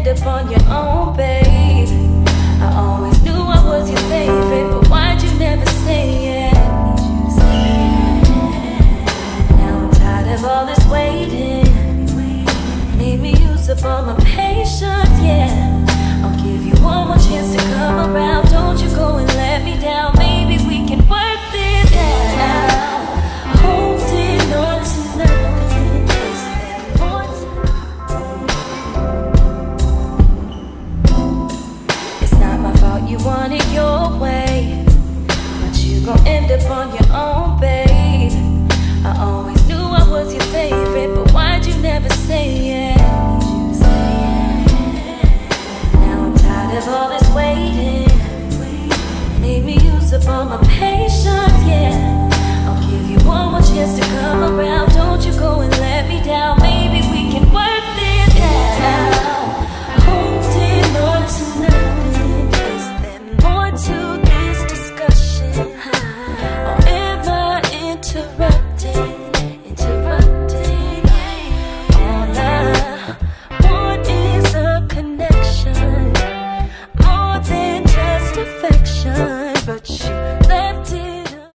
end up on your own, babe. I always knew I was your favorite, but why'd you never say it? Now I'm tired of all this waiting. Made me use up all my patience, yeah. I'll give you one more chance to come around. Don't you go and let me down. Maybe we can work this out. Holding on to nothing is important. It's not my fault you want it your way, but you gon' end up on your